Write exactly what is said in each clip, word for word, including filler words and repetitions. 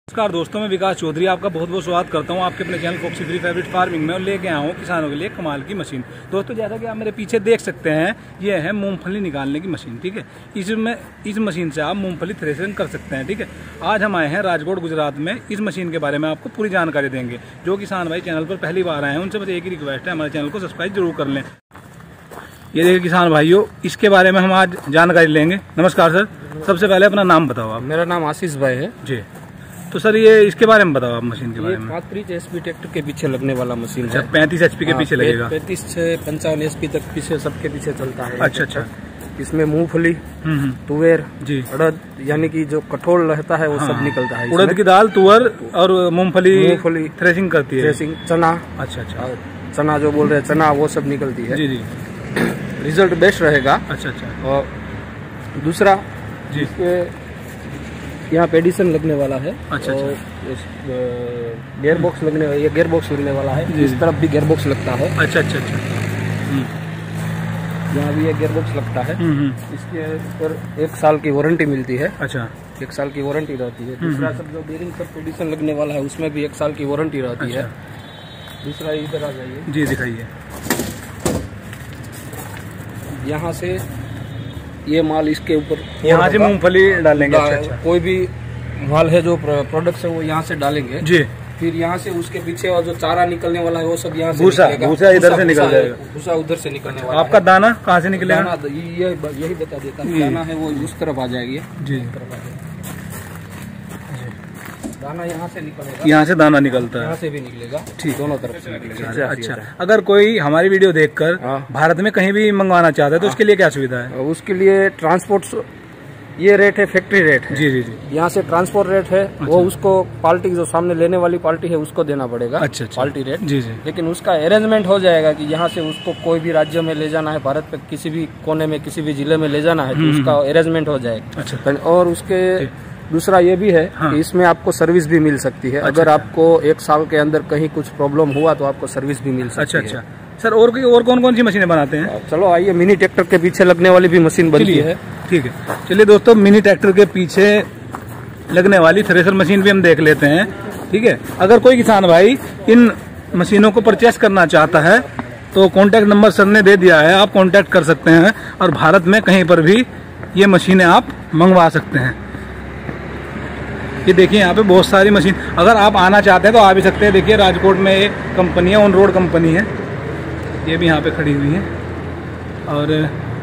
नमस्कार दोस्तों, मैं विकास चौधरी आपका बहुत बहुत स्वागत करता हूं आपके अपने channel foxy free favourite farming में और लेके आया हूं किसानों के लिए कमाल की मशीन। दोस्तों जैसा कि आप मेरे पीछे देख सकते हैं, ये है मूंगफली निकालने की मशीन। ठीक है, इसमें इस मशीन से आप मूंगफली थ्रेशरिंग कर सकते हैं। ठीक है, आज हम आए हैं राजकोट गुजरात में। इस मशीन के बारे में आपको पूरी जानकारी देंगे। जो किसान भाई चैनल पर पहली बार आए हैं उनसे बस एक ही रिक्वेस्ट है, हमारे चैनल को सब्सक्राइब जरूर कर लें। ये देखिए किसान भाइयों, इसके बारे में हम आज जानकारी लेंगे। नमस्कार सर, सबसे पहले अपना नाम बताओ आप। मेरा नाम आशीष भाई है जी। तो सर ये इसके बारे में बताओ आप मशीन के बारे में। पैंतीस एचपी ट्रैक्टर के पीछे लगने वाला मशीन है। पैंतीस एचपी के पीछे लगेगा। पैंतीस से पंचावन एचपी तक पीछे सबके पीछे चलता है। अच्छा अच्छा। इसमें मूंगफली, तुअर, अड़द यानी कि जो कठोल रहता है वो हाँ। सब निकलता है। उड़द की दाल, तुअर और मूंगफली मूंगफली थ्रेशिंग करती है। थ्रेशिंग, चना। अच्छा अच्छा। चना जो बोल रहे हैं चना, वो सब निकलती है। जी जी। रिजल्ट बेस्ट रहेगा। अच्छा अच्छा। और दूसरा जी, यहाँ पे एडिशन लगने वाला है। अच्छा अच्छा। गियर बॉक्स लगने ये गियर बॉक्स लगने वाला है। इस तरफ भी गियर बॉक्स लगता है। अच्छा अच्छा अच्छा। यहाँ भी ये गियर बॉक्स लगता है। इसके ऊपर एक साल की वारंटी मिलती है। अच्छा, एक साल की वारंटी रहती है। दूसरा सब जो बेरिंग सब एडिशन लगने वाला है उसमें भी एक साल की वारंटी रहती है। दूसरा इधर आ जाइए जी, दिखाइए। यहाँ से ये माल इसके ऊपर यहाँ से मूंगफली डालेंगे। अच्छा अच्छा। कोई भी माल है जो प्रोडक्ट्स है वो यहाँ से डालेंगे जी। फिर यहाँ से उसके पीछे और जो चारा निकलने वाला है वो सब यहाँ से भूसा भूसा इधर से निकल जाएगा। भूसा उधर से निकलने वाला। आपका दाना कहाँ से निकलेगा? दाना ये यही बता देता है। दाना है वो उस तरफ आ जाएगी जी। दाना यहाँ से निकलेगा। यहाँ से दाना निकलता है, यहाँ से भी निकलेगा। ठीक, दोनों तरफ से निकलेगा। अच्छा अच्छा। अगर कोई हमारी वीडियो देखकर भारत में कहीं भी मंगवाना चाहता है तो उसके लिए क्या सुविधा है? उसके लिए ट्रांसपोर्ट, ये रेट है फैक्ट्री रेट है। जी जी जी। यहाँ से ट्रांसपोर्ट रेट है। अच्छा। वो उसको पार्टी जो सामने लेने वाली पार्टी है उसको देना पड़ेगा। अच्छा अच्छा। पार्टी रेट जी जी। लेकिन उसका अरेंजमेंट हो जाएगा कि यहाँ से उसको कोई भी राज्य में ले जाना है, भारत पे किसी भी कोने में किसी भी जिले में ले जाना है तो उसका अरेंजमेंट हो जाएगा। अच्छा। और उसके दूसरा ये भी है हाँ। कि इसमें आपको सर्विस भी मिल सकती है। अच्छा, अगर आपको एक साल के अंदर कहीं कुछ प्रॉब्लम हुआ तो आपको सर्विस भी मिल सकती अच्छा, है। अच्छा अच्छा। सर और और कौन कौन सी मशीनें बनाते हैं? चलो आइए, मिनी ट्रैक्टर के पीछे लगने वाली भी मशीन बनती है। ठीक है, चलिए दोस्तों, मिनी ट्रैक्टर के पीछे लगने वाली थ्रेशर मशीन भी हम देख लेते हैं। ठीक है, अगर कोई किसान भाई इन मशीनों को परचेस करना चाहता है तो कॉन्टैक्ट नंबर सर ने दे दिया है, आप कॉन्टैक्ट कर सकते हैं और भारत में कहीं पर भी ये मशीनें आप मंगवा सकते हैं। ये देखिए यहाँ पे बहुत सारी मशीन, अगर आप आना चाहते हैं तो आ भी सकते हैं। देखिए राजकोट में एक कंपनी है, ऑन रोड कंपनी है, ये भी यहाँ पे खड़ी हुई है। और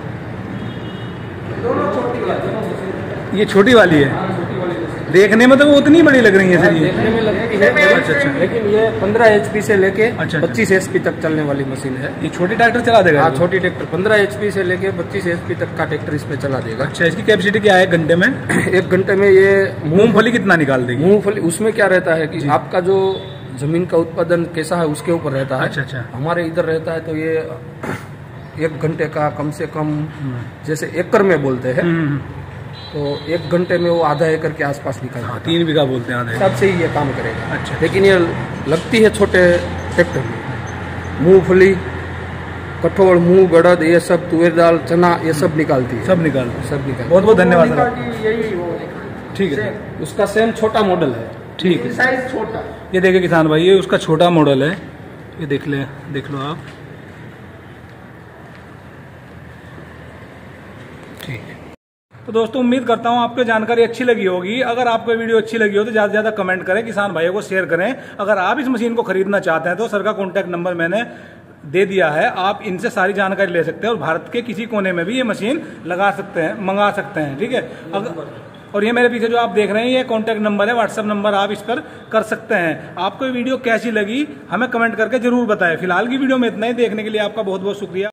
ये छोटी वाली है, देखने में तो वो उतनी बड़ी लग रही है सर। ये देखने में लगती है। अच्छा अच्छा। लेकिन ये पंद्रह एचपी से लेके पच्चीस एचपी तक चलने वाली मशीन है। ये छोटी ट्रैक्टर चला देगा? हाँ, छोटी ट्रैक्टर पंद्रह एचपी से लेके पच्चीस एचपी तक का ट्रैक्टर इसमें चला देगा। अच्छा, इसकी कैपेसिटी क्या है घंटे में? एक घंटे में ये मूंगफली कितना निकाल देगी? मूंगफली उसमें क्या रहता है कि आपका जो जमीन का उत्पादन कैसा है उसके ऊपर रहता है। अच्छा अच्छा। हमारे इधर रहता है तो ये एक घंटे का कम से कम, जैसे एकड़ में बोलते हैं तो एक घंटे में वो आधा एकड़ के आसपास निकलता है। तीन बीघा बोलते हैं, आधा हिसाब से ही ये काम करेगा। अच्छा। लेकिन ये लगती है छोटे ट्रैक्टर में। मूंगफली, कठोल, मूंग, अड़द, ये सब, तुअर दाल, चना, ये सब निकालती है। सब निकालती है, सब निकाल। बहुत बहुत धन्यवाद सर। यही ठीक है, उसका सेम छोटा मॉडल है। ठीक है, साइज छोटा। ये देखिए किसान भाई, ये उसका छोटा मॉडल है, ये देख ले देख लो आप। ठीक है, तो दोस्तों उम्मीद करता हूं आपको जानकारी अच्छी लगी होगी। अगर आपको वीडियो अच्छी लगी हो तो ज्यादा से ज्यादा कमेंट करें, किसान भाइयों को शेयर करें। अगर आप इस मशीन को खरीदना चाहते हैं तो सर का कॉन्टैक्ट नंबर मैंने दे दिया है, आप इनसे सारी जानकारी ले सकते हैं और भारत के किसी कोने में भी ये मशीन लगा सकते हैं, मंगा सकते हैं। ठीक है, अगर और ये मेरे पीछे जो आप देख रहे हैं ये कॉन्टैक्ट नंबर है, व्हाट्सएप नंबर, आप इस पर कर सकते हैं। आपको ये वीडियो कैसी लगी हमें कमेंट करके जरूर बताएं। फिलहाल की वीडियो में इतना ही, देखने के लिए आपका बहुत बहुत शुक्रिया।